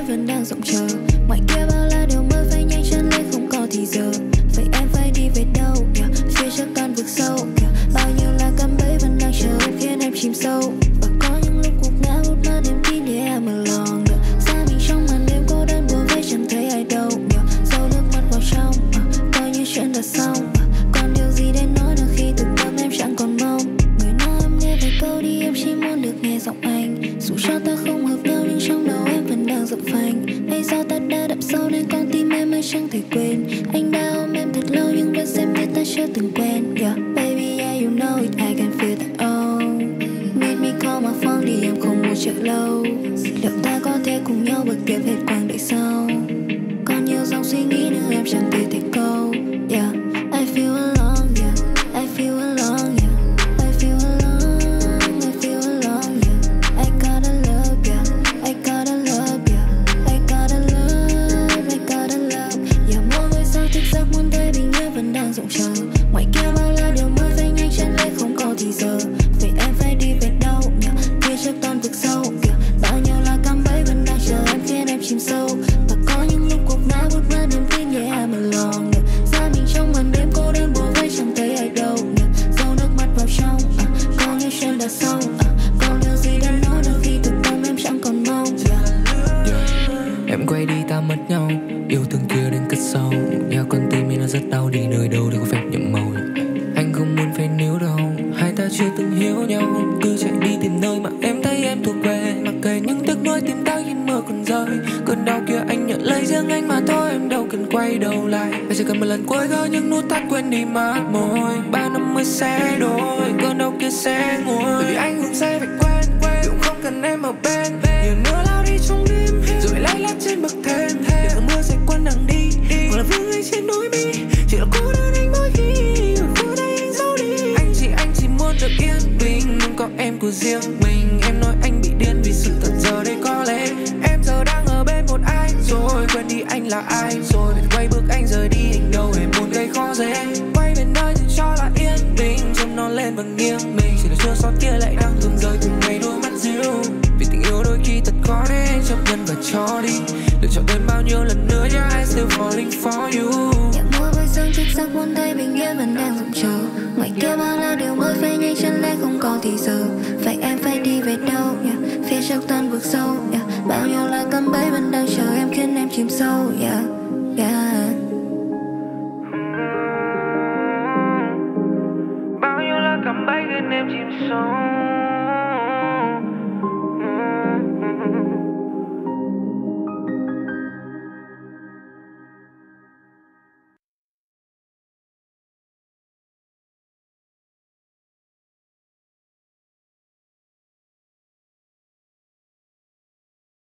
vẫn đang rộng chờ. Ngoài kia bao la điều mới phải nhanh chân lên không có thì giờ. Vậy em phải đi về đâu yeah. Phía trước con vực sâu yeah. Bao nhiêu là cạm bẫy vẫn đang chờ em khiến em chìm sâu. Và có những lúc cuộc ngã hút mất niềm tin để em mở lòng yeah. Xa mình trong màn đêm cô đơn bùa vây chẳng thấy ai đâu yeah. Dẫu nước mắt vào trong coi như chuyện đã xong còn điều gì để nói được khi thực tâm em chẳng còn mong. Người nói em nghe vài câu đi em chỉ muốn được nghe giọng anh. Dù cho ta không hợp nhau nhưng trong đầu em vẫn đang dập phanh. Hay do ta đã đậm sâu nên con tim em mới chẳng thể quên. Anh đã ôm em thật lâu nhưng vẫn xem như ta chưa từng quen yeah. Baby yeah you know it I can feel that oh. Need me call my phone đi em không muốn chờ lâu. Liệu ta có thể cùng nhau bước tiếp hết quãng đời sau. Còn nhiều dòng suy nghĩ nữa em chẳng thể thành câu yeah. I feel alone yeah. I feel alone yeah. I feel alone, I feel alone yeah. I gotta love yeah. I gotta love yeah. I gotta love, I gotta love yeah. Mỗi buổi sáng thức giấc muốn thấy bình yên vẫn đang rộng chờ. Ngoài kia bao la điều mới phải nhanh chân lên không có thì giờ. Vậy em phải đi về đâu yeah. Phía trước toàn vực sâu yeah. Bao nhiêu là cạm bẫy vẫn đang chờ em khiến em chìm sâu. Và có những lúc cuộc ngã hút mất niềm tin để em mở lòng yeah. Ra mình trong màn đêm cô đơn bùa vây chẳng thấy ai đâu yeah. Dẫu nước mắt vào trong có như chuyện đã xong còn điều gì để nói được khi thực tâm em chẳng còn mong yeah. Em quay đi ta mất nhau, yêu thương kia đến cất sâu. Nhà con tim mình nó rất đau, đi nơi đâu để có phép nhiệm màu. Anh không muốn phải níu đâu, hai ta chưa từng hiểu nhau. Cứ chạy đi tìm nơi mà em thấy em thuộc về. Mặc kệ những tiếc nuối tim ta khi mưa còn rơi. Cơn đau kia anh nhận lấy riêng anh mà thôi, em đâu cần quay đầu lại. Anh chỉ cần một lần cuối gỡ những nút thắt quên đi mất môi. 3 năm mới sẽ đổi, cơn đau kia sẽ nguôi. Bởi vì anh cũng sẽ phải quên, cũng không cần em ở bên. Nhiều mưa lao đi trong đêm, rồi lay lắt trên bậc thềm. Để cơn mưa sẽ quên nắng đi, hoặc là vương anh trên đôi mi. Chỉ là cô đơn anh mỗi khi ở khu đây anh giấu đi. Anh chỉ muốn được yên bình, nhưng có em của riêng mình. Em nói anh bị điên vì sự thật giờ đây có lẽ em giờ đang ở bên một ai rồi. Quên đi anh là ai rồi, phải quay bước anh rời đi. Anh đâu hề muốn gây khó dễ. Quay về nơi thì cho là yên bình, châm nó lên và nghiêng mình. Chỉ là chưa sót kia lại đang rụng rơi từng ngày đôi mắt dịu. Vì tình yêu đôi khi thật khó để anh chấp nhận và cho đi. Lựa chọn thêm bao nhiêu lần nữa yeah, I still falling for you. Nhà mỗi buổi sáng thức giấc muốn thấy bình yên vẫn đang rộng chờ. Ngoài kia bao la điều mới phải nhanh chân lên không có thì giờ. Vậy em phải đi về đâu yeah. Phía trước toàn vực sâu yeah. Bao nhiêu là cạm bẫy vẫn đang chờ em khiến em chìm sâu yeah. Yeah. Bao nhiêu là cạm bẫy khiến em chìm sâu.